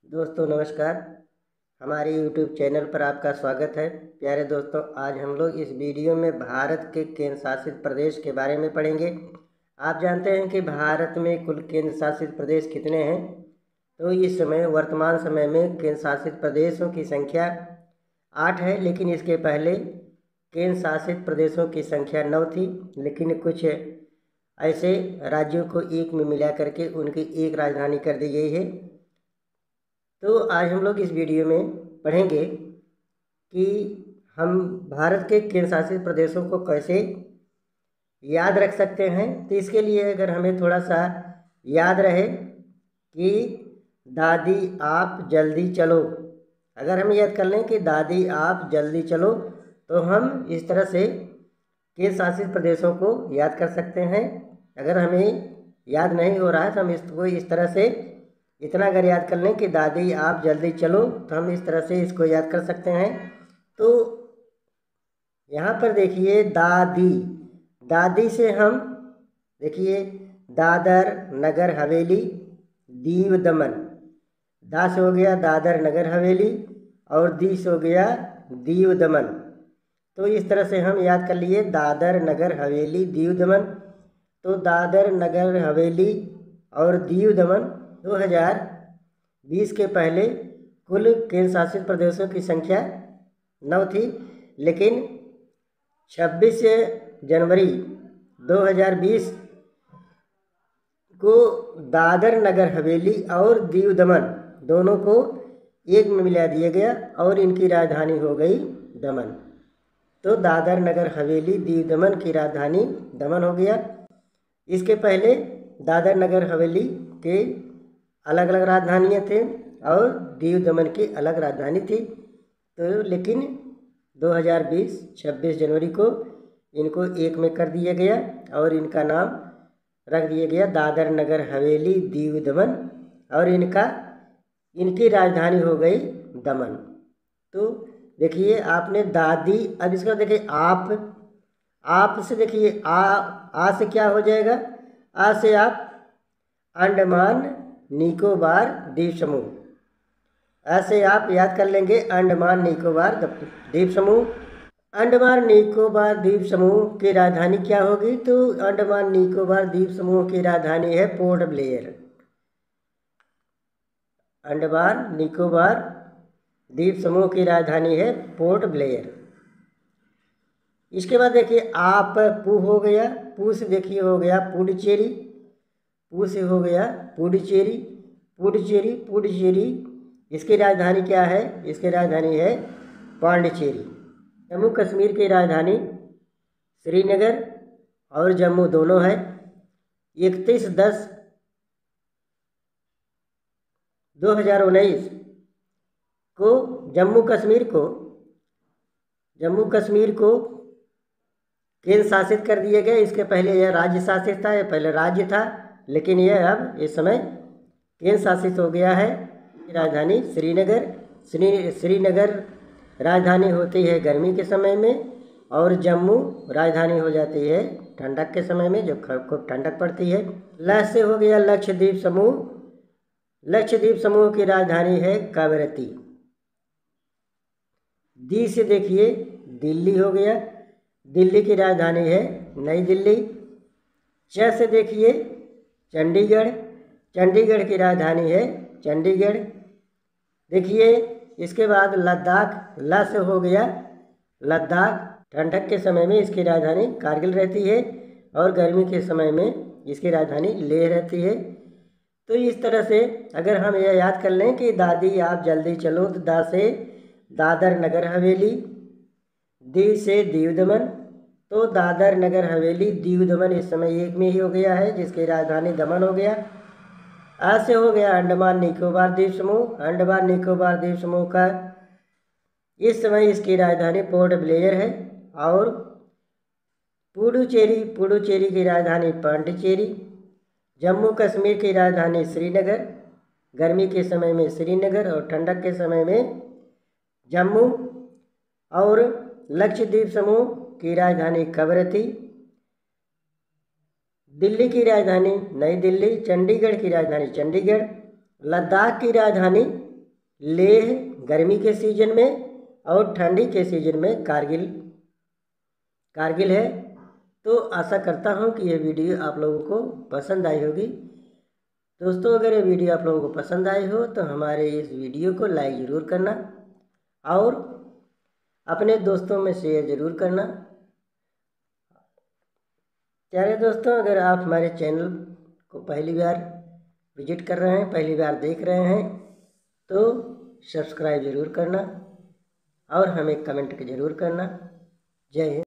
दोस्तों नमस्कार। हमारे YouTube चैनल पर आपका स्वागत है। प्यारे दोस्तों, आज हम लोग इस वीडियो में भारत के केंद्र शासित प्रदेश के बारे में पढ़ेंगे। आप जानते हैं कि भारत में कुल केंद्र शासित प्रदेश कितने हैं? तो इस समय वर्तमान समय में केंद्र शासित प्रदेशों की संख्या 8 है, लेकिन इसके पहले केंद्र शासित प्रदेशों की संख्या 9 थी। लेकिन कुछ ऐसे राज्यों को एक में मिला करके उनकी एक राजधानी कर दी गई है। तो आज हम लोग इस वीडियो में पढ़ेंगे कि हम भारत के केंद्र शासित प्रदेशों को कैसे याद रख सकते हैं। तो इसके लिए अगर हमें थोड़ा सा याद रहे कि दादी आप जल्दी चलो, अगर हम याद कर लें कि दादी आप जल्दी चलो, तो हम इस तरह से केंद्र शासित प्रदेशों को याद कर सकते हैं। अगर हमें याद नहीं हो रहा है तो हम इसको इस तरह से इतना अगर याद कर लें कि दादी आप जल्दी चलो, तो हम इस तरह से इसको याद कर सकते हैं। तो यहाँ पर देखिए दादी, दादी से हम देखिए दादर नगर हवेली दीव दमन, दा से हो गया दादर नगर हवेली और दी से हो गया दीव दमन। तो इस तरह से हम याद कर लिए दादर नगर हवेली दीव दमन। तो दादर नगर हवेली और दीव दमन 2020 के पहले कुल केंद्र शासित प्रदेशों की संख्या 9 थी, लेकिन 26 जनवरी 2020 को दादर नगर हवेली और दीव दमन दोनों को एक में मिला दिया गया और इनकी राजधानी हो गई दमन। तो दादर नगर हवेली दीव दमन की राजधानी दमन हो गया। इसके पहले दादर नगर हवेली के अलग अलग राजधानियाँ थे और दीव दमन की अलग राजधानी थी। तो लेकिन 2020 26 जनवरी को इनको एक में कर दिया गया और इनका नाम रख दिया गया दादर नगर हवेली दीव दमन और इनकी राजधानी हो गई दमन। तो देखिए आपने दादी, अब इसका देखिए आप से देखिए आ से क्या हो जाएगा? आ से आप अंडमान निकोबार द्वीप समूह, ऐसे आप याद कर लेंगे अंडमान निकोबार द्वीप समूह। अंडमान निकोबार द्वीप समूह की राजधानी क्या होगी? तो अंडमान निकोबार द्वीप समूह की राजधानी है पोर्ट ब्लेयर। अंडमान निकोबार द्वीप समूह की राजधानी है पोर्ट ब्लेयर। इसके बाद देखिए आप पू हो गया, पू से देखिए हो गया पुडुचेरी, पू से हो गया पुडुचेरी, पुडुचेरी पुडुचेरी इसकी राजधानी क्या है? इसकी राजधानी है पांडिचेरी। जम्मू कश्मीर की राजधानी श्रीनगर और जम्मू दोनों है। 31/10/2019 को जम्मू कश्मीर को केंद्र शासित कर दिया गया। इसके पहले यह राज्य शासित था, यह पहले राज्य था, लेकिन यह अब इस समय केंद्र शासित हो गया है। राजधानी श्रीनगर राजधानी होती है गर्मी के समय में और जम्मू राजधानी हो जाती है ठंडक के समय में, जब खूब ठंडक पड़ती है। ल से हो गया लक्षद्वीप समूह, लक्षद्वीप समूह की राजधानी है कवरत्ती। दी से देखिए दिल्ली हो गया, दिल्ली की राजधानी है नई दिल्ली। च से देखिए चंडीगढ़, चंडीगढ़ की राजधानी है चंडीगढ़। देखिए इसके बाद लद्दाख, ला से हो गया लद्दाख, ठंडक के समय में इसकी राजधानी कारगिल रहती है और गर्मी के समय में इसकी राजधानी लेह रहती है। तो इस तरह से अगर हम यह याद कर लें कि दादी आप जल्दी चलो, तो दा से दादर नगर हवेली, दी से दीव दमन। तो दादर नगर हवेली दीव दमन इस समय एक में ही हो गया है, जिसकी राजधानी दमन हो गया। आज से हो गया अंडमान निकोबार द्वीप समूह, अंडमान निकोबार द्वीप समूह का इस समय इसकी राजधानी पोर्ट ब्लेयर है और पुडुचेरी की राजधानी पांडिचेरी। जम्मू कश्मीर की राजधानी श्रीनगर, गर्मी के समय में श्रीनगर और ठंडक के समय में जम्मू। और लक्षद्वीप समूह की राजधानी कवरत्ती, दिल्ली की राजधानी नई दिल्ली, चंडीगढ़ की राजधानी चंडीगढ़, लद्दाख की राजधानी लेह गर्मी के सीजन में और ठंडी के सीजन में कारगिल है। तो आशा करता हूँ कि ये वीडियो आप लोगों को पसंद आई होगी। दोस्तों, अगर ये वीडियो आप लोगों को पसंद आई हो तो हमारे इस वीडियो को लाइक ज़रूर करना और अपने दोस्तों में शेयर ज़रूर करना। प्यारे दोस्तों, अगर आप हमारे चैनल को पहली बार विजिट कर रहे हैं, पहली बार देख रहे हैं, तो सब्सक्राइब ज़रूर करना और हमें कमेंट ज़रूर करना। जय हिंद।